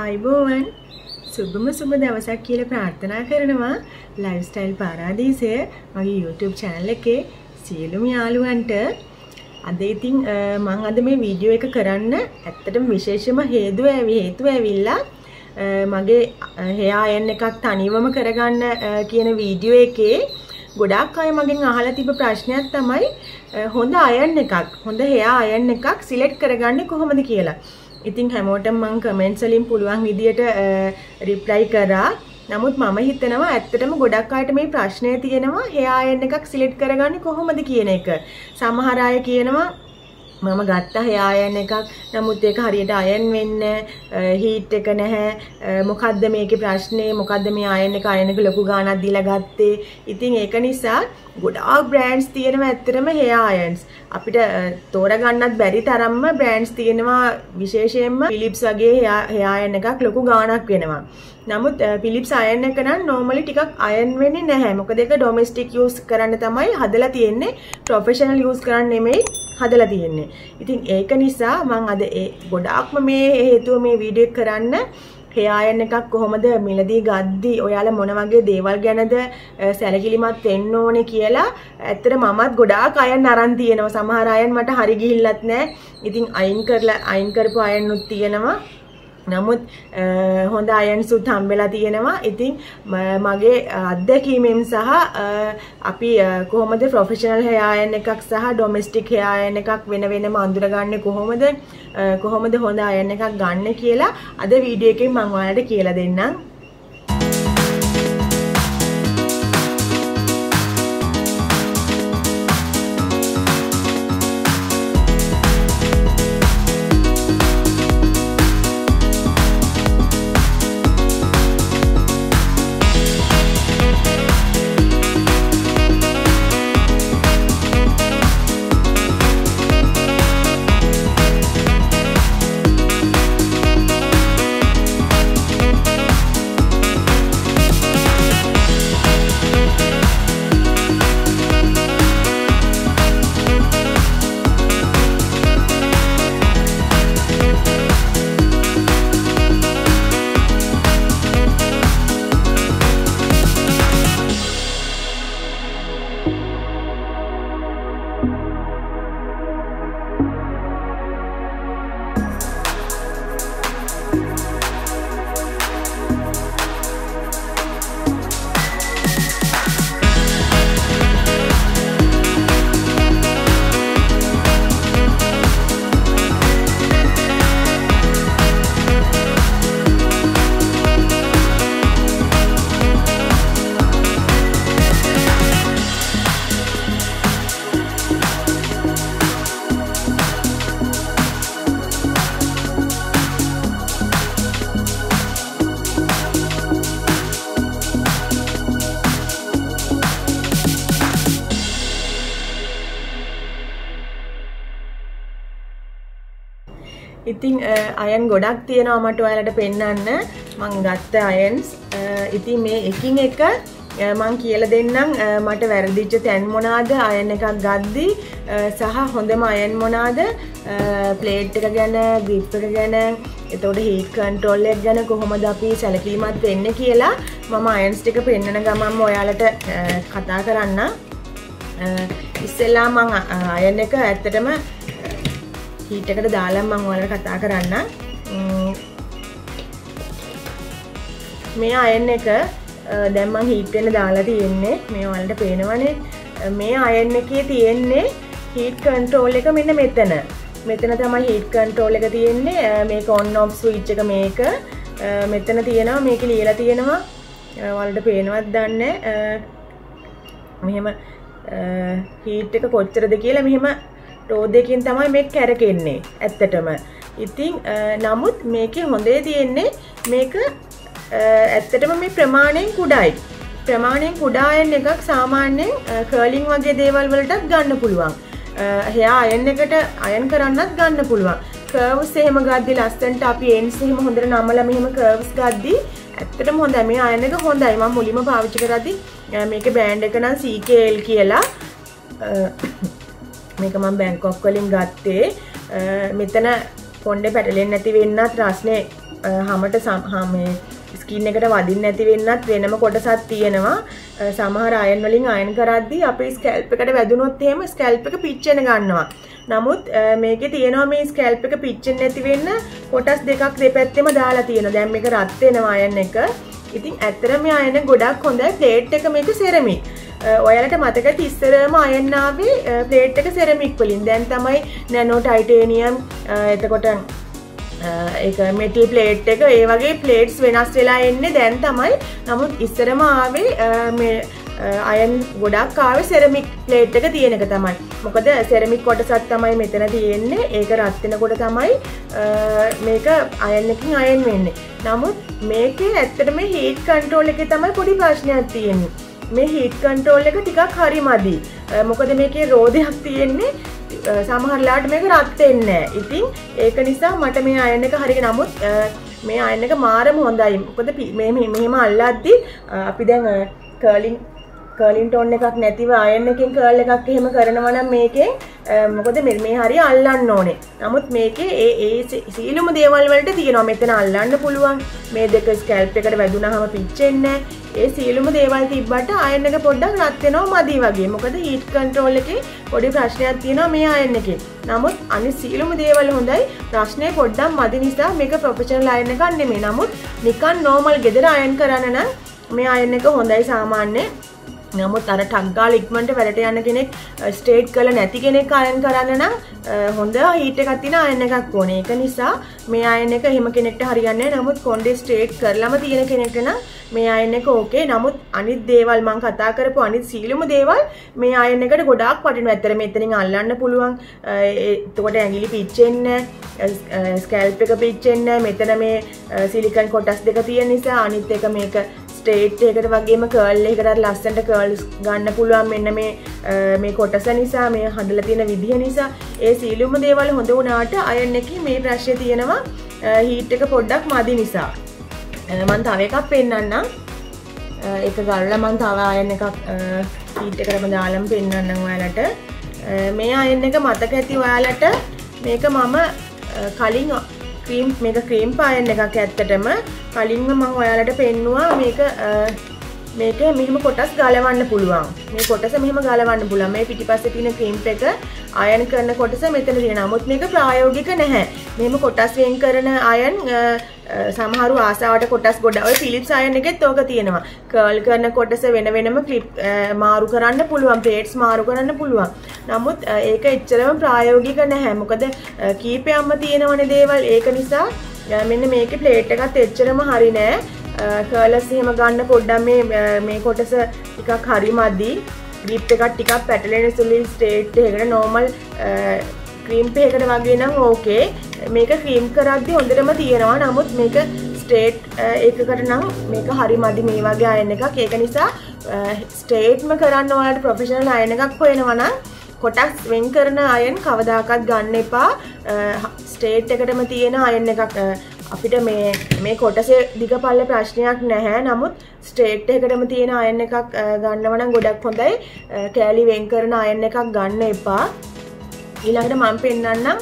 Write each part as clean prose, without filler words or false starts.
ආයිබෝවන් සුබම සුබ දවසක් කියලා ප්‍රාර්ථනා කරනවා ලයිෆ්ස්ටයිල් පාරාදීසය මගේ YouTube channel එකේ සියලුම යාළුවන්ට අද ඉතින් මම අද මේ වීඩියෝ එක කරන්න ඇත්තටම විශේෂම හේතුව ඇවිල්ලා මගේ hair iron එකක් තනිවම කරගන්න කියන වීඩියෝ එකේ ගොඩාක් අය මගෙන් අහලා තිබ්බ ප්‍රශ්නයක් තමයි හොඳ hair iron එකක් සිලෙක්ට් කරගන්නේ කොහොමද කියලා. ඉතින් හැමෝටම මම කමෙන්ට්ස් වලින් පුළුවන් විදියට රිප්ලයි කරා. නමුත් මම හිතනවා ඇත්තටම ගොඩක් අයට මේ ප්‍රශ්නය තියෙනවා hair iron එකක් සිලෙක්ට් කරගන්නේ කොහොමද කියන එක. සමහර අය කියනවා මම ගත්ත hair iron එකක් නමුත් ඒක හරියට අයන් වෙන්නේ හීට් එක නැහැ මොකද්ද මේකේ ප්‍රශ්නේ මොකද්ද මේ අයන් එක ලොකු ගාණක් දීලා ගත්තේ. ඉතින් ඒක නිසා ගොඩාක් බ්‍රෑන්ඩ්ස් තියෙනවා ඇත්තටම hair irons අපිට තෝරගන්නත් බැරි තරම්ම බ්‍රෑන්ඩ්ස් තියෙනවා විශේෂයෙන්ම Philips වගේ hair iron එකක් ලොකු ගාණක් වෙනවා. නමුත් Philips iron එක නම් normally ටිකක් අයන් වෙන්නේ නැහැ. මොකද ඒක domestic use කරන්න තමයි හදලා තියෙන්නේ. professional use කරන්න නෙමෙයි හදලා තියෙන්නේ. ඉතින් ඒක නිසා මම අද ගොඩාක්ම මේ හේතුව මේ වීඩියෝ එක කරන්න hair iron එකක් කොහොමද මිලදී ගද්දි ඔයාලා මොන වගේ දේවල් ගැනද සැලකිලිමත් වෙන්න ඕනේ කියලා ඇත්තට මමත් ගොඩාක් අයන් අරන් තියෙනවා. සමහර අයන් මට හරි ගිහිල්ලත් නැහැ. ඉතින් අයින් කරපු අයන් උත් තියෙනවා. නමුත් හොඳ අයන්ස් උත් හම්බෙලා තියෙනවා. ඉතින් මගේ අත්දැකීමෙන් සහ අපි කොහොමද ප්‍රොෆෙෂනල් hair iron එකක් සහ ඩොමෙස්ටික් hair iron එකක් වෙනම අඳුරගන්නේ කොහොමද හොඳ අයන් එකක් ගන්න කියලා අද වීඩියෝ එකෙන් මම ඔයාලට කියලා දෙන්නම්. ඉතින් අයන් ගොඩක් තියෙනවා මට ඔයාලට පෙන්නන්න මං ගත්ත අයන්ස්. ඉතින් මේ එකින් එක මං කියලා දෙන්නම් මට වැරදිච්ච තැන් මොනවාද අයන් එකක් ගද්දි සහ හොඳම අයන් මොනවාද ප්ලේට් එක ගැන ග්‍රිප් එක ගැන එතකොට හීට් කන්ට්‍රෝල් එක ගැන කොහොමද අපි සැලකිලිමත් වෙන්නේ කියලා මම අයන්ස් ටික පෙන්නන ගමන්ම ඔයාලට කතා කරන්න. ඉස්සෙල්ලා මං අයන් එක ඇත්තටම හීට් එකට දාලා මම ඔයාලට කතා කරන්න. මේ අයන් එක දැන් මම හීට් වෙන්න දාලා තියෙන්නේ. මේ ඔයාලට පේනවනේ. මේ අයන් එකේ තියෙන්නේ හීට් කන්ට්‍රෝල් එක මෙන්න මෙතන. මෙතන තමයි හීට් කන්ට්‍රෝල් එක තියෙන්නේ. මේක on off switch එක මේක. මෙතන තියෙනවා මේක ලියලා තියෙනවා. ඔයාලට පේනවද දන්නේ මෙහෙම හීට් එක කොච්චරද කියලා මෙහෙම රෝදයකින් තමයි මේක කැරකෙන්නේ ඇත්තටම. ඉතින් නමුත් මේකේ හොඳේ තියෙන්නේ මේක ඇත්තටම මේ ප්‍රමාණයෙන් කුඩායි. ප්‍රමාණයෙන් කුඩා අයන් එකක් සාමාන්‍යයෙන් කර්ලින් වගේ දේවල් වලටත් ගන්න පුළුවන්. hair iron එකට අයන් කරන්නත් ගන්න පුළුවන්. කර්ව්ස් එහෙම ගද්දි ලස්සනට අපි ends එහෙම හොඳට නමලා මෙහෙම කර්ව්ස් ගද්දි ඇත්තටම හොඳයි. මේ අයන් එක හොඳයි. මම මුලින්ම පාවිච්චි කරද්දි මේකේ බ්‍රෑන්ඩ් එක නම් CKL කියලා. මේක මම බැංකොක් වලින් ගත්තේ. මෙතන කොණ්ඩේ පැටලෙන්නේ නැති වෙන්නත් රස්නේ හැමට මේ ස්කින් එකට වදින්න නැති වෙන්නත් වෙනම කොටසක් තියෙනවා. සමහර අයන් වලින් අයන් කරද්දී අපේ ස්කැල්ප් එකට වැදුනොත් එහෙම ස්කැල්ප් එක පිච්චෙන ගන්නවා. නමුත් මේකේ තියෙනවා මේ ස්කැල්ප් එක පිච්චෙන්නේ නැති වෙන්න කොටස් දෙකක් දෙපැත්තෙම දාලා තියෙනවා. දැන් මේක රත් වෙනවා අයන් එක. ඉතින් ඇත්තටම මේ අයන ගොඩක් හොඳයි. ප්ලේට් එක මේක සෙරමික්. ඔයාලට මතකද ඉස්සරම අයන් ආවේ ප්ලේට් එක සෙරමික් වලින්. දැන් තමයි නැනෝ ටයිටේනියම් එතකොට ඒක මෙටල් ප්ලේට් එක ඒ වගේ ප්ලේට්ස් වෙනස් වෙලා එන්නේ දැන් තමයි. නමුත් ඉස්සරම ආවේ මේ අයන් ගොඩක් ආවේ සෙරමික් ප්ලේට් එක තියෙන එක තමයි. මොකද සෙරමික් කොටසක් තමයි මෙතන තියෙන්නේ. ඒක රත් වෙනකොට තමයි මේක අයන් එකකින් අයන් වෙන්නේ. නමුත් මේකේ ඇත්තටම හීට් කන්ට්‍රෝල් එකේ තමයි පොඩි ප්‍රශ්නයක් තියෙන්නේ. මේ හීට් කන්ට්‍රෝල් එක ටිකක් හරි මදි. මොකද මේකේ රෝදයක් තියෙන්නේ. සමහරලාට මේක රත් වෙන්නේ නැහැ. ඉතින් ඒක නිසා මට මේ අයන් එක හරියට නමුත් මේ අයන් එක මාරම හොඳයි. මොකද මෙහෙම අල්ලද්දි අපි දැන් කර්ලින් ටෝන් එකක් නැතිව අයන් එකෙන් කර්ල් එකක් එහෙම කරනවා නම් මේකෙන් මොකද මේ හරිය අල්ලන්න ඕනේ. නමුත් මේකේ ඒ සීලුම දේවල් වලට තියෙනවා. මෙතන අල්ලන්න පුළුවන්. මේ දෙක ස්කැල්ප් එකට වැදුනහම පිච්චෙන්නේ නැහැ. ඒ සීලුම දේවල් තිබ්බට අයන් එක පොඩ්ඩක් රත් වෙනවා මදි වගේ. මොකද හීට් කන්ට්‍රෝල් එකේ පොඩි ප්‍රශ්නයක් තියෙනවා මේ අයන් එකේ. නමුත් අනිත් සීලුම දේවල් හොඳයි. ප්‍රශ්නේ පොඩ්ඩක් මදි නිසා මේක ප්‍රොෆෙෂනල් අයන් එකක් නෙමෙයි. නමුත් නිකන් නෝමල් ගෙදර අයන් කරන්න නම් මේ අයන් එක හොඳයි සාමාන්‍ය. නමුත් අර ටක් ගාලා ඉක්මනට වැඩට යන කෙනෙක් ස්ට්‍රේට් කරලා නැති කෙනෙක් අයන් කරන්න නම් හොඳ හීට් එකක් තියෙන අයන් එකක් ඕනේ. ඒක නිසා මේ අයන් එක එහෙම කෙනෙක්ට හරියන්නේ නැහැ. නමුත් කොණ්ඩේ ස්ට්‍රේට් කරලම තියෙන කෙනෙක්ට නම් මේ අයන් එක ඕකේ. නමුත් අනිත් දේවල් මම කතා කරපු අනිත් සීලුම දේවල් මේ අයන් එකට ගොඩාක් වටිනවා. ඇත්තට මෙතනින් අල්ලන්න පුළුවන්. එතකොට ඇඟිලි පිච්චෙන්නේ නැහැ. ස්කැල්ප් එක පිච්චෙන්නේ නැහැ. මෙතන මේ සිලිකන් කොටස් දෙක තියෙන නිසා අනිත් එක මේක ස්ට්‍රේට් එකකට වගේම කර්ල් එකකට ලස්සනට කර්ල්ස් ගන්න පුළුවන්. මෙන්න මේ කොටස නිසා මේ හදලා තියෙන විදිහ නිසා ඒ සීලුම දේවල් හොඳ වුණාට අයන් එකේ මේ ප්‍රශ්නේ තියෙනවා හීට් එක පොඩ්ඩක් මදි නිසා. මම තව එකක් පෙන්නන්නම්. ඒක ගල්ලා මම තව අයන් එකක් හීට් එකටම දාලම පෙන්නන්නම් ඔයාලට. මේ අයන් එක මතක ඇති ඔයාලට මේක මම කලින් මේක ක්‍රීම් පායන් එකක් ඇත්තටම කලින්ම මම ඔයාලට පෙන්නුවා මේක මෙහෙම කොටස් ගලවන්න පුළුවන්. මේ කොටස මෙහෙම ගලවන්න පුළුවන්. මේ පිටිපස්සේ තියෙන ක්‍රීම් එක අයන් කරන කොටස මෙතන තියෙනවා. නමුත් මේක ප්‍රායෝගික නැහැ. මෙහෙම කොටස් වෙන් කරන අයන් සමහරු ආසාවට කොටස් ගොඩ ඔය ෆිලිප්ස් අයන් එකෙත් ඕක තියෙනවා. කර්ල් කරන කොටස වෙන වෙනම ක්ලිප් මාරු කරන්න පුළුවන්. ප්ලේට්ස් මාරු කරන්න පුළුවන්. නමුත් ඒක එච්චරම ප්‍රායෝගික නැහැ. මොකද කීපයක්ම තියෙනවනේ දේවල්. ඒක නිසා මෙන්න මේකේ ප්ලේට් එකත් එච්චරම හරි නෑ. කර්ලස් එහෙම ගන්න පොඩ්ඩක් මේ කොටස ටිකක් හරි මදි. ග්‍රිප් එකක් ටිකක් පැටලෙන සුළුයි ස්ට්‍රේට් එකකට නෝමල් ක්‍රීම් එකකට වගේ නම් ඕකේ. මේක ක්‍රීම් කරද්දි හොඳටම තියෙනවා. නමුත් මේක ස්ට්‍රේට් එකකට නම් මේක හරි මදි මේ වගේ අයන් එකක්. ඒක නිසා ස්ට්‍රේට්ම කරන්න ඔයාලට ප්‍රොෆෙෂනල් අයන් එකක් හොයනවා නම් කොටස් වෙන් කරන අයන් කවදාකවත් ගන්න එපා. ස්ට්‍රේට් එකටම තියෙන අයන් එකක් අපිට මේ කොටසේ දිගපල්ල ප්‍රශ්නයක් නැහැ. නමුත් ස්ට්‍රේට් එකටම තියෙන අයන් එකක් ගන්නව නම් ගොඩක් හොඳයි. කෑලි වෙන් කරන අයන් එකක් ගන්න එපා. ඊළඟට මම පෙන්නන්නම්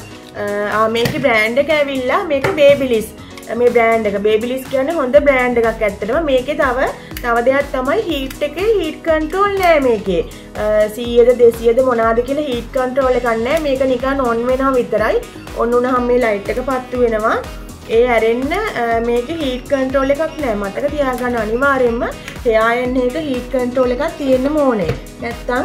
මේකේ බ්‍රෑන්ඩ් එක ඇවිල්ලා මේක බේබිලිස්. මේ බ්‍රෑන්ඩ් එක බේබිලිස් කියන්නේ හොඳ බ්‍රෑන්ඩ් එකක් ඇත්තටම. මේකේ තව දෙයක් තමයි හීට් එකේ හීට් කන්ට්‍රෝල් නෑ මේකේ. 100ද 200ද මොනවාද කියලා හීට් කන්ට්‍රෝල් එකක් නෑ. මේක නිකන් ඔන් වෙනවා විතරයි. ඔන් වුණාම මේ ලයිට් එක පත්තු වෙනවා. ඒ ඇරෙන්න මේකේ හීට් කන්ට්‍රෝල් එකක් නෑ. මතක තියාගන්න අනිවාර්යෙන්ම හෙයා අයන් එක හීට් කන්ට්‍රෝල් එකක් තියෙන්න ඕනේ. නැත්තම්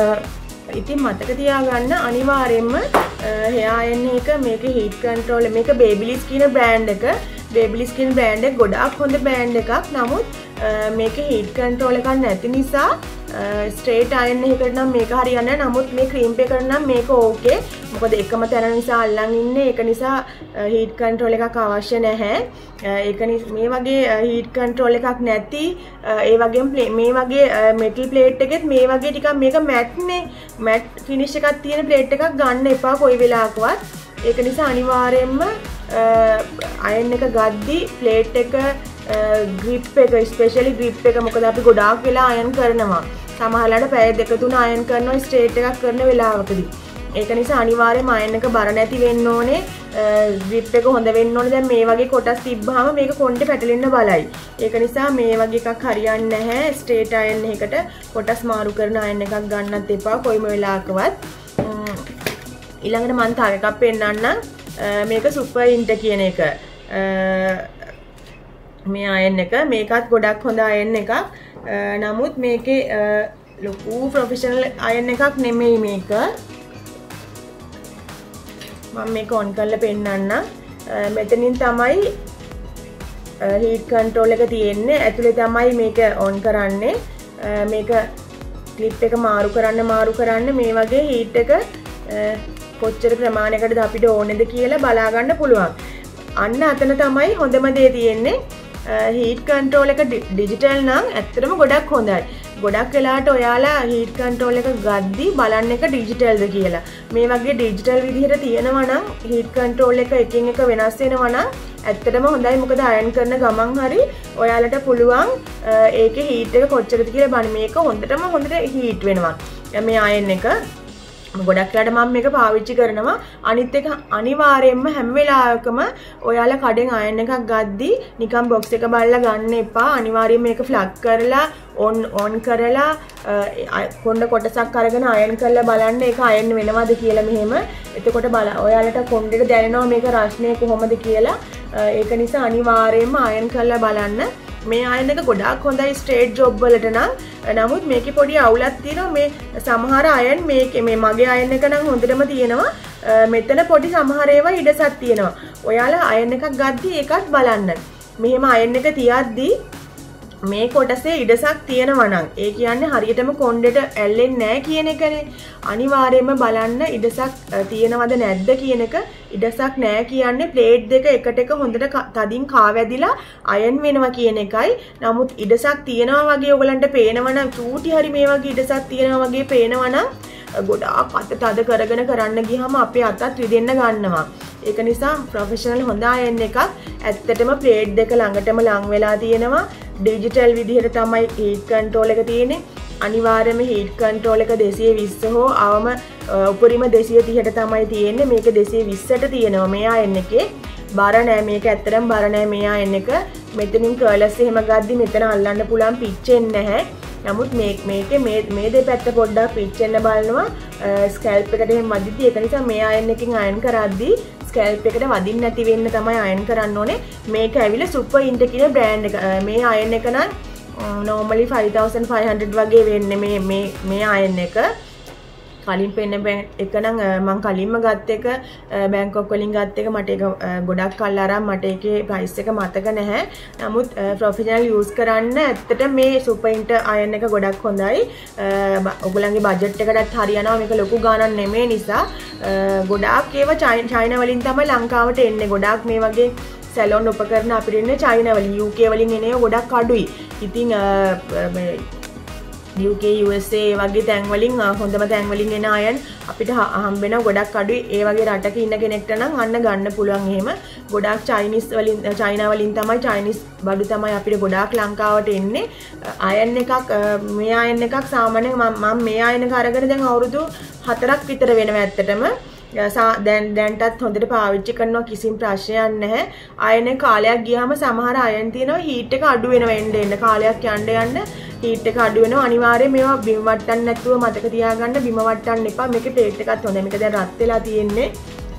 ඉතින් මතක තියාගන්න අනිවාර්යෙන්ම හෙයා අයන් එක මේකේ හීට් කන්ට්‍රෝල් මේක බේබිලිස් කියන බ්‍රෑන්ඩ් එක. බේබිලිස් කියන බ්‍රෑන්ඩ් එක ගොඩාක් හොඳ බ්‍රෑන්ඩ් එකක්. නමුත් මේකේ හීට් කන්ට්‍රෝල් එකක් නැති නිසා ස්ට්‍රේට් අයන් එකකට නම් මේක හරියන්නේ නැහැ. නමුත් මේ ක්‍රීම් එකකට නම් මේක ඕකේ. මොකද එකම තැන නිසා අල්ලන් ඉන්නේ. ඒක නිසා හීට් කන්ට්‍රෝල් එකක් අවශ්‍ය නැහැ. ඒක මේ වගේ හීට් කන්ට්‍රෝල් එකක් නැති ඒ වගේම මේ වගේ මෙටල් ප්ලේට් එකෙත් මේ වගේ ටිකක් මේක මැට්නේ මැට් ෆිනිෂ් එකක් තියෙන ප්ලේට් එකක් ගන්න එපා කොයි වෙලාවකවත්. ඒක නිසා අනිවාර්යයෙන්ම අයන් එක ගද්දි ප්ලේට් එක ග්‍රිප් එක ස්පෙෂලි ග්‍රිප් එක මොකද අපි ගොඩාක් වෙලා අයන් කරනවා. සමහරවිට පැය 2-3 අයන් කරනවා ස්ට්‍රේට් එකක් කරන වෙලාවකදී. ඒක නිසා අනිවාර්යයෙන්ම අයන් එක බර නැති වෙන්න ඕනේ. grip එක හොඳ වෙන්න ඕනේ. දැන් මේ වගේ කොටස් තිබ්බහම මේක කොණ්ඩේ පැටලෙන්න බලයි. ඒක නිසා මේ වගේ එකක් හරියන්නේ නැහැ. ස්ට්‍රේට් අයන් එකකට කොටස් මාරු කරන අයන් එකක් ගන්නත් එපා කොයිම වෙලාවකවත්. ඊළඟට මම තව එකක් පෙන්නන්නම්. මේක සුපර් ඉන්ට කියන එක. මේ අයන් එක මේකත් ගොඩක් හොඳ අයන් එකක්. නමුත් මේකේ ලොකු ප්‍රොෆෙෂනල් අයන් එකක් නෙමෙයි මේක. මම මේක ඔන් කරලා පෙන්නන්නම්. මෙතනින් තමයි හීට් කන්ට්‍රෝල් එක තියෙන්නේ. ඇතුලේ තමයි මේක ඔන් කරන්නේ. මේක ක්ලිප් එක මාරු කරන්න මේ වගේ හීට් එක කොච්චර ප්‍රමාණයකටද අපිට ඕනේද කියලා බලා ගන්න පුළුවන්. අන්න අතන තමයි හොඳම දේ තියෙන්නේ. හීට් කන්ට්‍රෝල් එක ඩිජිටල් නම් ඇත්තටම ගොඩක් හොඳයි. ගොඩක් වෙලාවට ඔයාලා හීට් කන්ට්‍රෝල් එක ගද්දි බලන්න එක ඩිජිටල්ද කියලා. මේ වගේ ඩිජිටල් විදිහට තියෙනවා නම් හීට් කන්ට්‍රෝල් එක එකින් එක වෙනස් වෙනවා නම් ඇත්තටම හොඳයි. මොකද අයන් කරන ගමන් හරි ඔයාලට පුළුවන් ඒකේ හීට් එක කොච්චරද කියලා බලන්න. මේක හොඳට හීට් වෙනවා. මේ අයන් එක ගොඩක් වෙලාවට මම මේක පාවිච්චි කරනවා. අනිත් එක අනිවාර්යයෙන්ම හැම වෙලාවකම ඔයාලා කඩෙන් අයන් එකක් ගද්දි නිකන් බොක්ස් එක බලලා ගන්න එපා. අනිවාර්යයෙන් මේක ෆ්ලග් කරලා ඔන් කරලා කොණ්ඩ කොටසක් අරගෙන අයන් කරලා බලන්න ඒක අයන් වෙනවද කියලා මෙහෙම. එතකොට ඔයාලට කොණ්ඩෙට දැනෙනවා මේක රස්නේ කොහොමද කියලා. ඒක නිසා අනිවාර්යයෙන්ම අයන් කරලා බලන්න. මේ අයන් එක ගොඩාක් හොඳයි ස්ට්‍රේට් ජොබ් වලට නම්. නමුත් මේකේ පොඩි අවුලක් තියෙනවා. මේ සමහර අයන් මේ මගේ අයන් එක නම් හොඳටම තියෙනවා. මෙතන පොඩි සමහර ඒවා ඉඩසක් තියෙනවා. ඔයාලා අයන් එකක් ගද්දි ඒකත් බලන්න. මෙහෙම අයන් එක තියද්දි මේ කොටසේ ඉඩසක් තියෙනවා නම් ඒ කියන්නේ හරියටම කොණ්ඩෙට ඇල්ලෙන්නේ නැහැ කියන එකනේ. අනිවාර්යයෙන්ම බලන්න ඉඩසක් තියෙනවද නැද්ද කියන එක. ඉඩසක් නැහැ කියන්නේ ප්ලේට් දෙක එකට එක හොඳට තදින් කාවැදිලා අයන් වෙනවා කියන එකයි. නමුත් ඉඩසක් තියෙනවා වගේ ඔයගලන්ට පේනවනම් චූටි හරි මේ වගේ ඉඩසක් තියෙනවා වගේ පේනවනම් ගොඩාක් අත තද කරගෙන කරන්න ගියාම අපේ අතත් රිදෙන්න ගන්නවා. ඒක නිසා ප්‍රොෆෙෂනල් හොඳ අයන් එකක්. ඇත්තටම ප්ලේට් දෙක ළඟටම ලං වෙලා තියෙනවා. ඩිජිටල් විදිහට තමයි හීට් කන්ට්‍රෝල් එක තියෙන්නේ. අනිවාර්යයෙන්ම හීට් කන්ට්‍රෝල් එක 220 හෝ අවම උපරිම 230ට තමයි තියෙන්නේ. මේක 220ට තියෙනවා මේ අයන් එකේ. බර නෑ මේක ඇත්තටම බර නෑ මේ අයන් එක. මෙතනින් කර්ලස් එහෙම ගද්දි මෙතන අල්ලන්න පුළුවන් පිච්චෙන්නේ නැහැ. නමුත් මේකේ මේ දෙපැත්ත පොඩ්ඩක් පිච්චෙන්න බලනවා ස්කැල්ප් එකට එහෙම වදිද්දි. ඒක නිසා මේ අයන් එකකින් අයන් කරද්දි ස්කැල්ප් එකට වදින්න නැති වෙන්න තමයි අයන් කරන්න ඕනේ. මේක ඇවිල්ලා සුපර් ඉන්ට කියන බ්‍රෑන්ඩ් එක. මේ අයන් එක නම් normally 5500 වගේ වෙන්නේ මේ අයන් එක. කලින් පෙන්න එක නම් මම කලින්ම ගත්ත එක බැංකොක් වලින් ගත්ත එක මට ඒක ගොඩක් කල් අරන් මට ඒකේ ප්‍රයිස් එක මතක නැහැ. නමුත් ප්‍රොෆෙෂනල් යූස් කරන්න ඇත්තට මේ සුපර් ඉන්ට අයන් එක ගොඩක් හොඳයි. ඔයගොල්ලන්ගේ බජට් එකටත් හරියනවා. මේක ලොකු ගාණක් නෙමෙයි නිසා ගොඩාක් ඒවා චයිනා වලින් තමයි ලංකාවට එන්නේ. ගොඩාක් මේ වගේ සැලොන් උපකරණ අපිට එන්නේ චයිනා වලින්. UK වලින් එන ඒවා ගොඩක් අඩුයි. ඉතින් UK USA වගේ තැන් වලින් හොඳම තැන් වලින් එන අයන් අපිට හම්බෙන ගොඩක් අඩුයි. ඒ වගේ රටක ඉන්න කෙනෙක්ට නම් අන්න ගන්න පුළුවන්. එහෙම ගොඩක් චයිනා වලින් තමයි චයිනීස් බඩු තමයි අපිට ගොඩාක් ලංකාවට එන්නේ. අයන් එකක් මේ අයන් එකක් සාමාන්‍යයෙන් මම මේ අයන් එක අරගෙන දැන් අවුරුදු 4ක් විතර වෙනවා ඇත්තටම. දැන්ටත් හොඳට පාවිච්චි කරනවා කිසිම ප්‍රශ්නයක් නැහැ. අයන කාලයක් ගියාම සමහර අයන් තියෙනවා හීට් එක අඩු වෙනවා එන්න කාලයක් යන්න හීට් එක අඩු වෙනවා. අනිවාර්යයෙන් මේවා බිම වට්ටන්න නැතුව මතක තියාගන්න. බිම වට්ටන්න එපා. මේකේ ප්ලේට් එකත් හොඳයි. මේක දැන් රත් වෙලා තියෙන්නේ.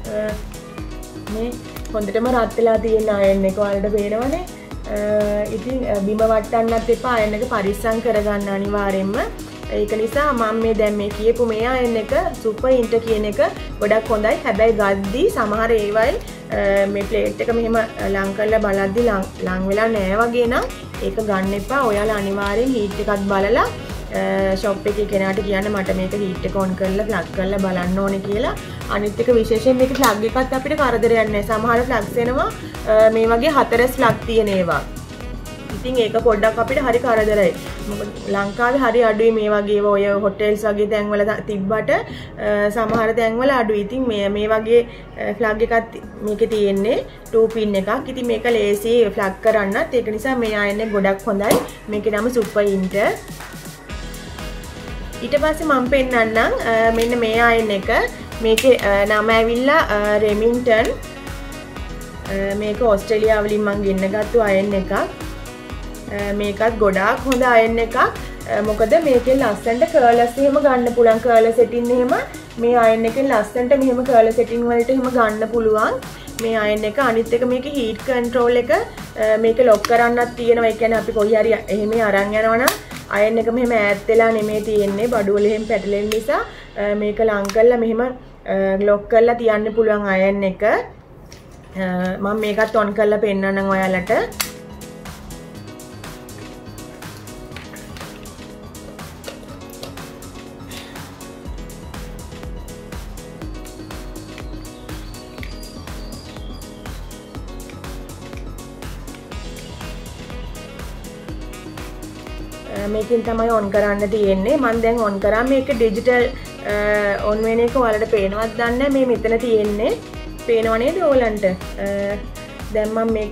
මේ හොඳටම රත් වෙලා තියෙන අයන් එක ඔයාලට පේනවනේ. ඉතින් බිම වට්ටන්නත් එපා. අයන් එක පරිස්සම් කරගන්න අනිවාර්යයෙන්ම. ඒක නිසා මම මේ දැන් මේ කියපු මේ අයන් එක සුපර් ඉන්ට කියන එක ගොඩක් හොඳයි. හැබැයි ගද්දි සමහර ඒවයි මේ ප්ලේට් එක මෙහෙම ලං කරලා බලද්දි ලං වෙලා නෑ වගේ නම් ඒක ගන්න එපා. ඔයාලා අනිවාර්යෙන් හීට් එකත් බලලා ෂොප් එකේ කෙනාට කියන්න මට මේක හීට් එක ඔන් කරලා ප්ලග් කරලා බලන්න ඕනේ කියලා. අනිත් එක විශේෂයෙන් මේක ප්ලග් එකත් අපිට කරදරයක් නෑ. සමහර ප්ලග්ස් එනවා මේ වගේ 4 ප්ලග් තියෙන ඒවා. ඉතින් ඒක පොඩ්ඩක් අපිට හරි කරදරයි. මොකද ලංකාවේ හරි අඩුයි මේ වගේ ඔය හොටෙල්ස් වගේ තැන්වල තිබ්බට සමහර තැන්වල අඩුයි. ඉතින් මේ වගේ ෆ්ලග් එකක් මේකේ තියෙන්නේ 2 පින් එකක්. ඉතින් මේක ලේසි ෆ්ලග් කරන්නත්. ඒක නිසා මේ අයන් එක ගොඩක් හොඳයි. මේකේ නම සුපර් ඉන්ට. ඊට පස්සේ මම පෙන්නන්නම් මෙන්න මේ අයන් එක. මේකේ නම ඇවිල්ලා රෙමින්ටන්. මේක ඕස්ට්‍රේලියාව වලින් මම ගෙන්න ගත්තු අයන් එකක්. මේකත් ගොඩාක් හොඳ අයන් එකක්. මොකද මේකෙන් ලස්සනට කර්ලස් එහෙම ගන්න පුළුවන්. කර්ල සෙටින් එහෙම මේ අයන් එකෙන් ලස්සනට මෙහෙම කර්ල සෙටින් වලට එහෙම ගන්න පුළුවන්. මේ අයන් එක අනිත් එක මේකේ හීට් කන්ට්‍රෝල් එක මේක ලොක් කරන්නත් තියෙනවා. ඒ කියන්නේ අපි කොහේ හරි එහෙම අරන් යනවා නම් අයන් එක මෙහෙම ඈත් වෙලා නෙමෙයි තියෙන්නේ. බඩුවල එහෙම පැටලෙන නිසා මේක ලං කරලා මෙහෙම ලොක් කරලා තියන්න පුළුවන් අයන් එක. මම මේකත් ඔන් කරලා පෙන්නන්නම් ඔයාලට. මේකෙන් තමයි ඔන් කරන්න තියෙන්නේ. මම දැන් ඔන් කරා. මේක ඩිජිටල් ඔන් වෙන එක ඔයාලට පේනවද දන්නේ නැහැ. මේ මෙතන තියෙන්නේ. පේනව නේද ඔයාලන්ට? දැන් මම මේක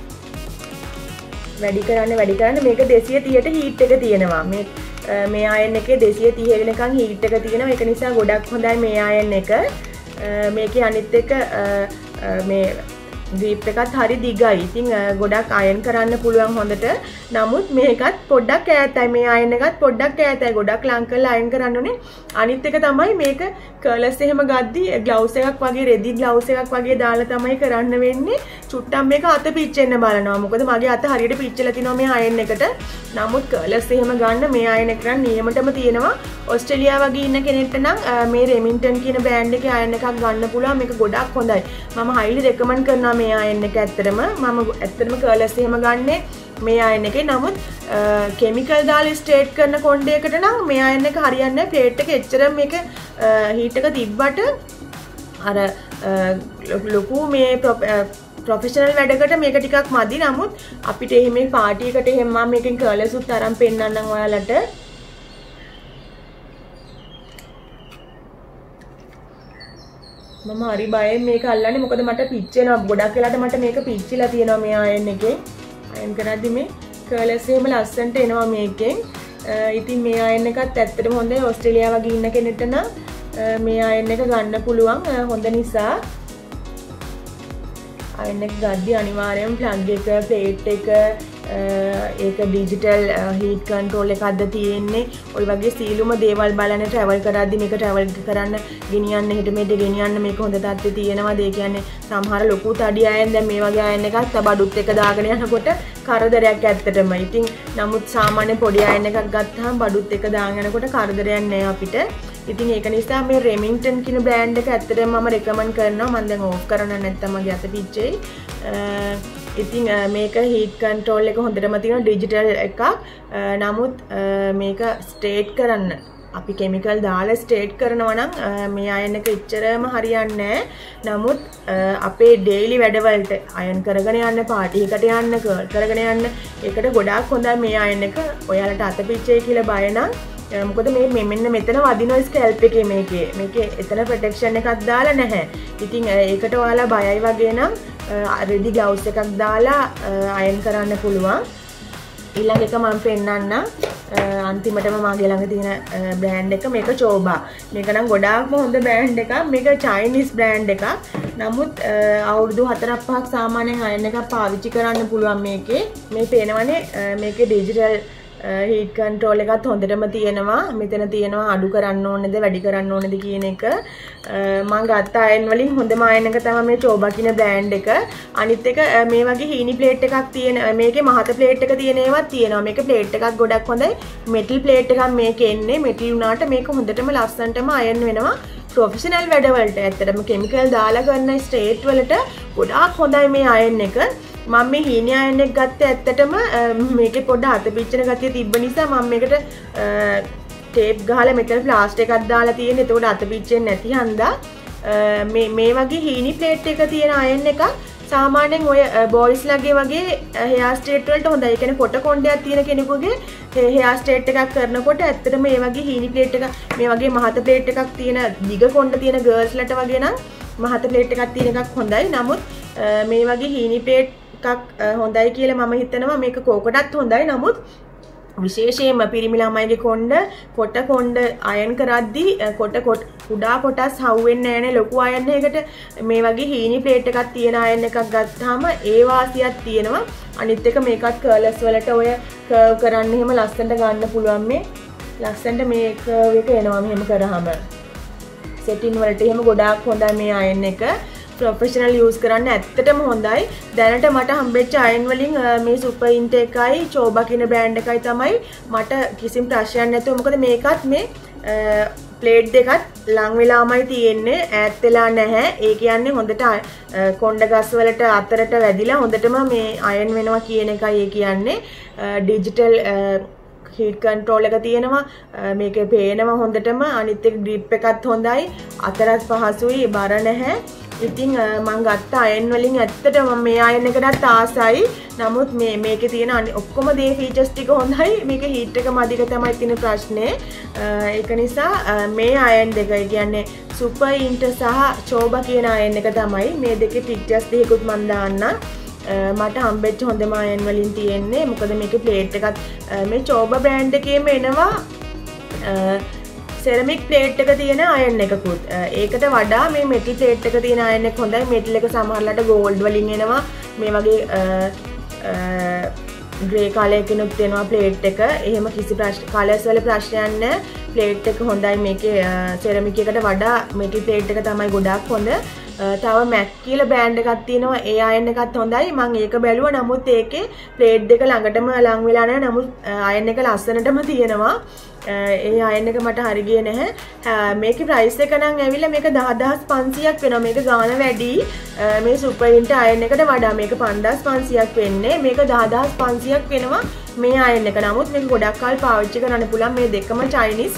වැඩි කරන්න මේක 230ට හීට් එක තියෙනවා. මේ අයන් එකේ 230 වෙනකන් හීට් එක තියෙනවා. ඒක නිසා ගොඩක් හොඳයි මේ අයන් එක. මේකේ අනිත් එක මේ ග්‍රීප් එකත් හරි දිගයි. ඉතින් ගොඩක් අයන් කරන්න පුළුවන් හොඳට. නමුත් මේකත් පොඩ්ඩක් ඈතයි. මේ අයන් එකත් පොඩ්ඩක් ඈතයි. ගොඩක් ලං කරලා අයන් කරන්න ඕනේ. අනිත් එක තමයි මේක කර්ලස් එහෙම ගද්දි ග්ලව්ස් එකක් වගේ රෙදි ග්ලව්ස් එකක් වගේ දාලා තමයි කරන්න වෙන්නේ. චුට්ටක් මේක අත පිච්චෙන්න බලනවා. මොකද මගේ අත හරියට පිච්චලා තිනවා මේ අයන් එකට. නමුත් කර්ලස් එහෙම ගන්න මේ අයන් එක නම් නියමටම තියෙනවා. ඕස්ට්‍රේලියාව වගේ ඉන්න කෙනෙක්ට නම් මේ රෙමින්ටන් කියන බ්‍රෑන්ඩ් එකේ අයන් එකක් ගන්න පුළුවන්. මේක ගොඩක් හොඳයි. මම highly recommend කරනවා මේ අයන් එක. ඇත්තටම මම ඇත්තටම කර්ලස් එහෙම ගන්නේ මේ අයන් එකේ. නමුත් කෙමිකල් දාලා ස්ට්‍රේට් කරන කොණ්ඩයකට නම් මේ අයන් එක හරියන්නේ නැහැ. ප්ලේට් එක එච්චර මේක හීට් එක තිබ්බට අර ලොකු මේ ප්‍රොෆෙෂනල් වැඩකට මේක ටිකක් මදි. නමුත් අපිට එහෙම පාටි එකට එහෙම මම මේකෙන් කර්ලස් උත් අරන් පෙන්නන්නම් ඔයාලට. මම හරි බයෙන් මේක අල්ලන්නේ. මොකද මට පිච්චෙනවා. ගොඩක් වෙලාට මට මේක පිච්චිලා තියෙනවා මේ අයන් එකෙන්. අයන් කරද්දි මේ කර්ලස් එහෙම ලස්සනට එනවා මේකෙන්. ඉතින් මේ අයන් එකත් ඇත්තටම හොඳයි. ඕස්ට්‍රේලියාව වගේ ඉන්න කෙනෙක්ට නම් මේ අයන් එක ගන්න පුළුවන්. හොඳ නිසා අයන් එක ගද්දි අනිවාර්යයෙන්ම ප්ලග් එක, ප්ලේට් එක, ඒක ඩිජිටල් හීට් කන්ට්‍රෝල් එකක්ද තියෙන්නේ. ඔය වගේ සීලුම දේවල් බලන්න ට්‍රැවල් කරද්දි මේක ට්‍රැවල් කරන්න ගෙනියන්න හිට මෙහෙට ගෙනියන්න මේක හොඳ තත්ත්වයේ තියෙනවාද? ඒ කියන්නේ සමහර ලොකු තඩි අයන් දැන් මේ වගේ අයන් එකක් බඩුත් එක දාගෙන යනකොට කරදරයක් ඇත්තටම. ඉතින් නමුත් සාමාන්‍ය පොඩි අයන් එකක් ගත්තාම බඩුත් එක දාගෙන යනකොට කරදරයක් නෑ අපිට. ඉතින් ඒක නිසා මේ රෙමින්ටන් කියන බ්‍රෑන්ඩ් එක ඇත්තටම මම රෙකමන්ඩ් කරනවා. මම දැන් ඕෆ් කරන්න නැත්තම් මගේ අත පිච්චෙයි. ඉතින් මේක හීට් කන්ට්‍රෝල් එක හොඳටම තියෙන ඩිජිටල් එකක්. නමුත් මේක ස්ට්‍රේට් කරන්න අපි කෙමිකල් දාලා ස්ට්‍රේට් කරනවා නම් මේ අයන් එක එච්චරම හරියන්නේ නැහැ. නමුත් අපේ ඩේලි වැඩවලට අයන් කරගෙන යන්න, පාටි එකට යන්න, කර්ල් කරගෙන යන්න ඒකට ගොඩාක් හොඳයි මේ අයන් එක. ඔයාලට අත පිච්චෙයි කියලා බය නම් මොකද මේ මෙන්න මෙතන වදිනවා ස්කැල්ප් එකේ මේකේ එතන ප්‍රොටෙක්ෂන් එකක් දාලා නැහැ. ඉතින් ඒකට ඔයාලා බයයි වගේ නම් රෙදි ග්ලව්ස් එකක් දාලා අයන් කරන්න පුළුවන්. ඊළඟ එක මම පෙන්නන්නම්. අන්තිමටම මාගේ ළඟ තියෙන බ්‍රෑන්ඩ් එක මේක චෝබා. මේක නම් ගොඩාක්ම හොඳ බ්‍රෑන්ඩ් එකක්. මේක චයිනීස් බ්‍රෑන්ඩ් එකක්. නමුත් අවුරුදු 4-5ක් සාමාන්‍යයෙන් අයන් එකක් පාවිච්චි කරන්න පුළුවන් මේකේ. මේ පේනවනේ මේකේ ඩිජිටල් හීට් කන්ට්‍රෝල් එකත් හොඳටම තියෙනවා. මෙතන තියෙනවා අඩු කරන්න ඕනේද වැඩි කරන්න ඕනේද කියන එක. මම ගත්ත අයන් වලින් හොඳම අයන් එක තමයි මේ චෝබා කියන බ්‍රෑන්ඩ් එක. අනිත් එක මේ වගේ හීනි ප්ලේට් එකක් තියෙන මේකේ මහත ප්ලේට් එක තියෙන ඒවාත් තියෙනවා. මේක ප්ලේට් එකක් ගොඩක් හොඳයි. මෙටල් ප්ලේට් එකක් මේකේ එන්නේ. මෙටල් උනාට මේක හොඳටම ලස්සනටම අයන් වෙනවා. ප්‍රොෆෙෂනල් වැඩවලට ඇත්තටම කෙමිකල් දාලා කරන ස්ට්‍රේට් වලට ගොඩාක් හොඳයි මේ අයන් එක. මම මේ හීනි අයන් එක ගත්තේ ඇත්තටම මේකේ පොඩ්ඩ අත පිච්චෙන ගතිය තිබ්බ නිසා මම මේකට ටේප් ගහලා මෙතන ප්ලාස්ටික් එකක් දාලා තියෙන. එතකොට අත පිච්චෙන්නේ නැති හන්දා මේ වගේ හීනි ප්ලේට් එක තියෙන අයන් එකක් සාමාන්‍යයෙන් ඔය බොයිස්ලාගේ වගේ හෙයාර් ස්ට්‍රේට් වලට හොඳයි. ඒ කියන්නේ පොට කොණ්ඩයක් තියෙන කෙනෙකුගේ හෙයාර් ස්ට්‍රේට් එකක් කරනකොට ඇත්තටම මේ වගේ හීනි ප්ලේට් එක මේ වගේ මහත ප්ලේට් එකක් තියෙන දිග කොණ්ඩ තියෙන ගර්ල්ස්ලට වගේ නම් මහත ප්ලේට් එකක් තියෙන එකක් හොඳයි. නමුත් මේ වගේ හීනි ප්ලේට් එකක් හොඳයි කියලා මම හිතනවා. මේක කෝකටත් හොඳයි. නමුත් විශේෂයෙන්ම පිරිමි ළමයිගේ කොට කොණ්ඩ අයන් කරද්දී කුඩා කොටස් හවුවෙන්නේ නැහැනේ ලොකු අයන් එකකට මේ වගේ හීනි ප්ලේට් එකක් තියෙන අයන් එකක් ගත්තාම ඒ වාසියක් තියෙනවා අනිත් එක මේකත් කර්ලස් වලට ඔය කර්ව් කරන්න එහෙම ලස්සනට ගන්න පුළුවන් මේ ලස්සනට මේ කර්ව් එක එනවා මෙහෙම කරාම සෙටින් වලට එහෙම ගොඩාක් හොඳයි මේ අයන් එක ප්‍රොෆෙෂනල් යූස් කරන්න ඇත්තටම හොඳයි. දැනට මට හම්බෙච්ච අයන් වලින් මේ සුපර් ඉන්ට් එකයි චෝබා කියන බ්‍රෑන්ඩ් එකයි තමයි මට කිසිම ප්‍රශ්නයක් නැතුව මොකද මේකත් මේ ප්ලේට් දෙකත් ලං වෙලාමයි තියෙන්නේ ඈත් වෙලා නැහැ. ඒ කියන්නේ හොඳට කොණ්ඩ ගස් වලට අතරට වැදිලා හොඳටම මේ අයන් වෙනවා කියන එකයි ඒ කියන්නේ. ඩිජිටල් හීට් කන්ට්‍රෝල් එක තියෙනවා මේකේ පේනවා හොඳටම අනිත් එක ග්‍රිප් එකත් හොඳයි අතරත් පහසුයි බර නැහැ. ඉතින් මම ගත්ත අයන් වලින් ඇත්තටම මේ අයන් එකටත් ආසයි. නමුත් මේකේ තියෙන ඔක්කොම දේ ෆීචර්ස් ටික හොඳයි. මේක හීට් එක මදික තමයි තියෙන ප්‍රශ්නේ. ඒක නිසා මේ අයන් දෙක කියන්නේ සුපර් ඉන්ට් සහ චෝබා කියන අයන් එක තමයි මේ දෙකේ පික්චර්ස් දෙකකුත් මම දාන්නම්. මට හම්බෙච්ච හොඳම අයන් වලින් තියෙන්නේ. මොකද මේකේ ප්ලේට් එකත් මේ චෝබා බ්‍රෑන්ඩ් එකේම එනවා සෙරමික් ප්ලේට් එක තියෙන අයන් එකකුත්. ඒකට වඩා මේ මෙටල් ප්ලේට් එක තියෙන අයන් එක හොඳයි. මෙටල් එක සමහරලාට ගෝල්ඩ් වලින් එනවා. මේ වගේ ග්‍රේ කලර් එකකිනුත් එනවා ප්ලේට් එක. එහෙම කිසි කලර්ස් වල ප්‍රශ්නයක් නැහැ. ප්ලේට් එක හොඳයි. මේකේ සෙරමික් එකට වඩා මෙටල් ප්ලේට් එක තමයි ගොඩාක් හොඳ. තව මැක් කියලා බ්‍රෑන්ඩ් එකක් තියෙනවා. ඒ අයන් එකත් හොඳයි. මම ඒක බැලුවා. නමුත් ඒකේ ප්ලේට් දෙක ළඟටම ලං වෙලා නැහැ. නමුත් අයන් එක ලස්සනටම තියෙනවා. ඒ අයන් එක මට හරි ගියේ නැහැ. මේකේ ප්‍රයිස් එක නම් ඇවිල්ලා මේක 10500ක් වෙනවා. මේක ගාණ වැඩි. මේ සුපර් ඉන්ට් අයන් එකට වඩා මේක 5500ක් වෙන්නේ. මේක 10500ක් වෙනවා මේ අයන් එක. නමුත් මේක ගොඩක් කල් පාවිච්චි කරන්න පුළුවන්. මේ දෙකම චයිනීස්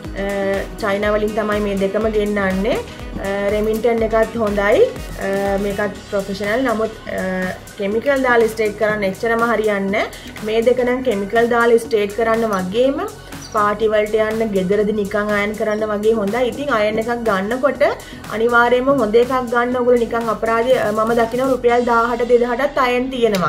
චයිනා වලින් තමයි මේ දෙකම ගෙන්නන්නේ. රෙමින්ටන් එකත් හොඳයි. මේකත් ප්‍රොෆෙෂනල්. නමුත් කෙමිකල් දාලා ස්ටේට් කරන්න එච්චරම හරියන්නේ නැහැ. මේ දෙක නම් කෙමිකල් දාලා ස්ටේට් කරන්න වගේම පාටි වලට යන්න ගෙදරදී නිකන් අයන් කරන්න වගේ හොඳයි. ඉතින් අයන් එකක් ගන්නකොට අනිවාර්යයෙන්ම හොඳ එකක් ගන්න ඕගොල්ලෝ නිකන් අපරාධය මම දකිනවා රුපියල් 1000ට 2000ටත් අයන් තියෙනවා.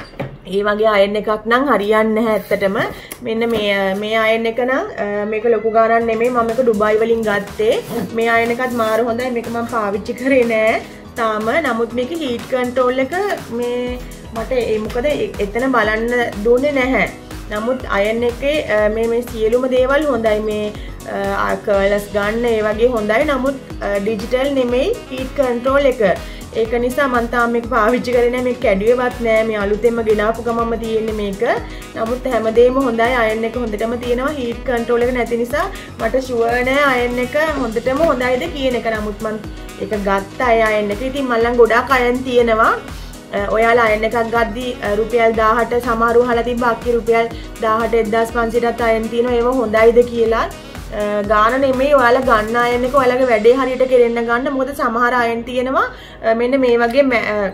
ඒ වගේ අයන් එකක් නම් හරියන්නේ නැහැ ඇත්තටම. මෙන්න මේ අයන් එක නම් මේක ලොකු ගානක් නෙමෙයි. මම මේක ඩුබායි වලින් ගත්තේ. මේ අයන් එකත් මාර හොඳයි. මේක මම පාවිච්චි කරේ නෑ තාම. නමුත් මේකේ හීට් කන්ට්‍රෝල් එක මේ මට මොකද එතන බලන්න දුන්නේ නැහැ. නමුත් අයන් එකේ මේ සියලුම දේවල් හොඳයි. මේ කර්ලස් ගන්න ඒ වගේ හොඳයි. නමුත් ඩිජිටල් නෙමෙයි හීට් කන්ට්‍රෝල් එක. ඒක නිසා මම තාම මේක පාවිච්චි කරේ නැහැ. මේක කැඩුවේවත් නැහැ. මේ අලුතෙන්ම ගෙනාපු ගමම තියෙන්නේ මේක. නමුත් හැමදේම හොඳයි. අයන් එක හොඳටම තියෙනවා. හීට් කන්ට්‍රෝල් එක නැති නිසා මට ෂුවර් නැහැ අයන් එක හොඳටම හොඳයිද කියන එක. නමුත් මම ඒක ගත්තා ඒ අයන් එක. ඉතින් මම ළඟ ගොඩාක් අයන් තියෙනවා. ඔයාලා අයන් එකක් ගද්දි රුපියල් 1000ට සමහරව අහලා තිබ්බා අක්කේ රුපියල් 1000ට 1500ටත් අයන් තියෙනවා. ඒව හොඳයිද කියලා. ගාන නෙමෙයි ඔයාලා ගන්න අයන් එක ඔයාලගේ වැඩේ හරියට කෙරෙන්න ගන්න. මොකද සමහර අයන් තියෙනවා මෙන්න මේ වගේ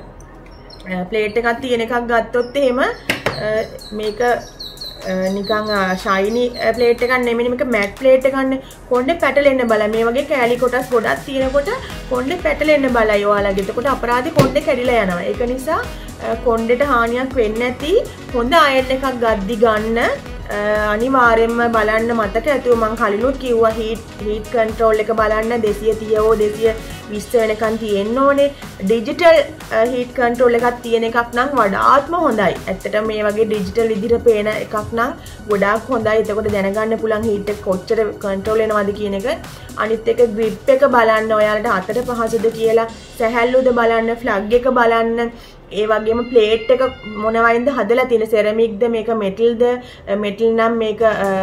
ප්ලේට් එකක් තියෙන එකක් ගත්තොත් එහෙම මේක නිකන් ෂයිනි ප්ලේට් එකක් නෙමෙයි මේක මැට් ප්ලේට් එකක්නේ. කොණ්ඩේ පැටලෙන්න බලයි. මේ වගේ කෑලි කොටස් ගොඩක් තියෙනකොට කොණ්ඩේ පැටලෙන්න බලයි ඔයාලගේ. එතකොට අපරාධි කොණ්ඩේ කැඩිලා යනවා. ඒක නිසා කොණ්ඩේට හානියක් වෙන්නේ නැති හොඳ අයන් එකක් ගද්දි ගන්න. අනිවාර්යෙන්ම බලන්න මතක ඇතුව මං කලිනුත් කිව්වා හීට් කන්ට්‍රෝල් එක බලන්න 230 හෝ 220 වෙනකන් තියෙන්න ඕනේ. ඩිජිටල් හීට් කන්ට්‍රෝල් එකක් තියෙන එකක් නම් වඩාත්ම හොඳයි. ඇත්තටම මේ වගේ ඩිජිටල් විදිහට පේන එකක් නම් ගොඩාක් හොඳයි. එතකොට දැනගන්න පුළුවන් හීට් එක කොච්චර කන්ට්‍රෝල් වෙනවද කියන එක. අනිත් එක ග්‍රිප් එක බලන්න ඔයාලට අතට පහසුද කියලා, සැහැල්ලුද බලන්න, ෆ්ලග් එක බලන්න. ඒ වගේම ප්ලේට් එක මොන වයින්ද හදලා තියෙන, සෙරමික්ද මේක මෙටල්ද, මෙටල් නම් මේක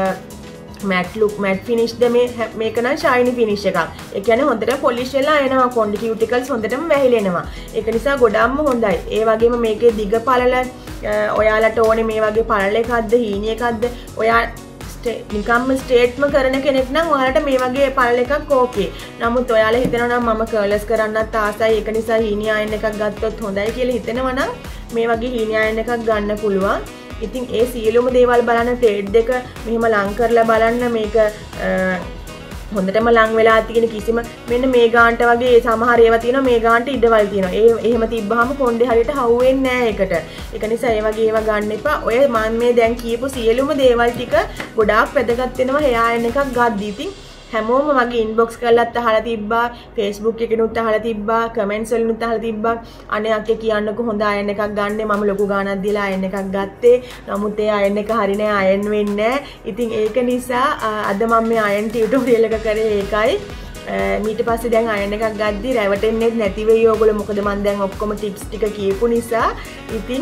මැට් ෆිනිෂ්ද, මේක නම් ෂයිනි ෆිනිෂ් එකක්. ඒ කියන්නේ හොඳට පොලිෂ් වෙලා එනවා. කොණ්ඩේ කියුටිකල්ස් හොඳටම වැහිලෙනවා. ඒක නිසා ගොඩක්ම හොඳයි. ඒ වගේම මේකේ දිග පළල ඔයාලට ඕනේ මේ වගේ පළල එකක්ද හීනි එකක්ද, ඔයා නිකම්ම ස්ට්‍රේට්ම කරන කෙනෙක් නම් ඔයාලට මේ වගේ පළල එකක් ඕකේ. නමුත් ඔයාලා හිතනවා නම් මම කර්ලස් කරන්නත් ආසයි, ඒක නිසා හීනි අයන් එකක් ගත්තොත් හොඳයි කියලා හිතනවා නම් මේ වගේ හීනි අයන් එකක් ගන්න පුළුවන්. ඉතින් ඒ සියලුම දේවල් බලන්න, ප්ලේට් දෙක මෙහෙම ලං කරලා බලන්න. මේක හොඳටම ලං වෙලා තියෙන කිසිම මෙන්න මේ ගාන්ට වගේ සමහර ඒවා තියෙනවා මේ ගාන්ට ඉඩවල් තියෙනවා. එහෙම තිබ්බහම කොණ්ඩේ හරියට හවු වෙන්නේ නැහැ ඒකට. ඒක නිසා ඒ වගේ ඒවා ගන්න එපා. ඔය මම මේ දැන් කියපු සියලුම දේවල් ටික ගොඩාක් වැදගත් වෙනවා hair iron එකක් ගද්දී. ඉතින් හැමෝම මගේ ඉන්බොක්ස් කරලත් අහලා තිබ්බා, Facebook එකෙනුත් අහලා තිබ්බා, කමෙන්ට්ස් වලිනුත් අහලා තිබ්බා. අනේ අක්කේ කියන්නකො හොඳ අයන් එකක් ගන්න. මම ලොකු ගාණක් දීලා අයන් එකක් ගත්තේ. නමුත් ඒ අයන් එක හරි නෑ, අයන් වෙන්නේ නෑ. ඉතින් ඒක නිසා අද මම මේ අයන් ටියුටෝරියල් එක කරේ ඒකයි. ඊට පස්සේ දැන් අයන් එකක් ගද්දි රැවටෙන්නේ නැති වෙයි ඕගොල්ලෝ. මොකද මම දැන් ඔක්කොම ටිප්ස් ටික කියපු නිසා. ඉතින්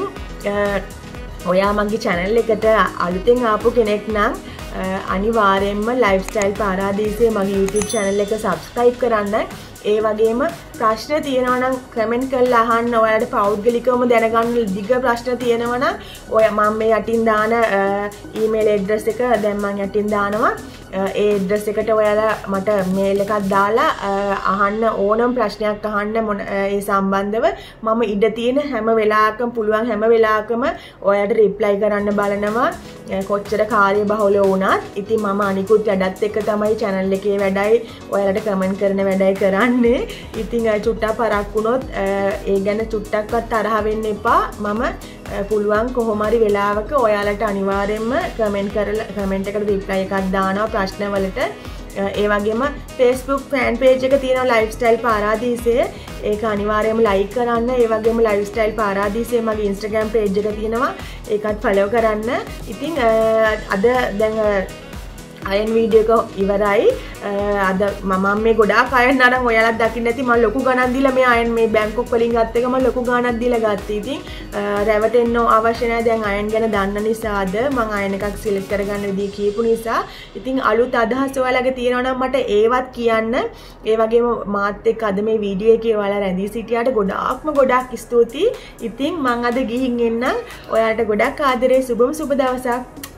ඔයා මගේ channel එකට අලුතෙන් ආපු කෙනෙක් නම් අනිවාර්යෙන්ම ලයිෆ්ස්ටයිල් පාරාදීසයේ මගේ YouTube channel එක subscribe කරන්න. ඒ වගේම ප්‍රශ්න තියෙනවා නම් කමෙන්ට් කරලා අහන්න. ඔයාලට පෞද්ගලිකවම දැනගන්න දිග ප්‍රශ්න තියෙනවා නම් ඔය මම මේ යටින් දාන email address එක දැන් මම යටින් දානවා. ඒ address එකට ඔයාලා මට mail එකක් දාලා අහන්න ඕනම ප්‍රශ්නයක් අහන්න ඒ සම්බන්ධව මම ඉඩ තියෙන හැම වෙලාවකම පුළුවන් හැම වෙලාවකම ඔයාලට reply කරන්න බලනවා. කොච්චර කාර්යබහුල වුණත්. ඉතින් මම අනිකුත් වැඩත් එක්ක තමයි channel එකේ වැඩයි ඔයාලට comment කරන වැඩයි කරන්නේ. ඉතින් චුට්ටක් පරක් වුණොත් ඒ ගැන චුට්ටක්වත් තරහ වෙන්න එපා. මම පුළුවන් කොහොම හරි වෙලාවක ඔයාලට අනිවාර්යෙන්ම කමෙන්ට් එකට රිප්ලයි එකක් දානවා ප්‍රශ්න වලට. ඒ වගේම Facebook fan page එක තියෙනවා lifestyle පාරාදීසය. ඒක අනිවාර්යයෙන්ම like කරන්න. ඒ වගේම lifestyle පාරාදීසය මගේ Instagram page එක තියෙනවා. ඒකත් follow කරන්න. ඉතින් අද දැන් අයන් වීඩියෝ එක ඉවරයි. අද මම මේ ගොඩාක් අයන් අරන් ඔයාලත් දකින්න ඇති. මම ලොකු ගණන් දීලා මේ අයන් මේ බැංකොක් වලින් ගත්ත එක මම ලොකු ගණනක් දීලා ගත්තා. ඉතින් රැවටෙන්න අවශ්‍ය නැහැ. දැන් අයන් ගැන දන්න නිසාද මම අයන් එකක් සිලෙක්ට් කරගන්න විදිහ කියපු නිසා. ඉතින් අලුත් අදහස් ඔයාලගේ තියෙනවා නම් මට ඒවත් කියන්න. ඒ වගේම මාත් එක්ක අද මේ වීඩියෝ එකේ ඔයාලා රැඳී සිටියාට ගොඩාක් ස්තුතියි. ඉතින් මම අද ගිහින් එන්නම්. ඔයාලට ගොඩක් ආදරේ. සුබම සුබ දවසක්.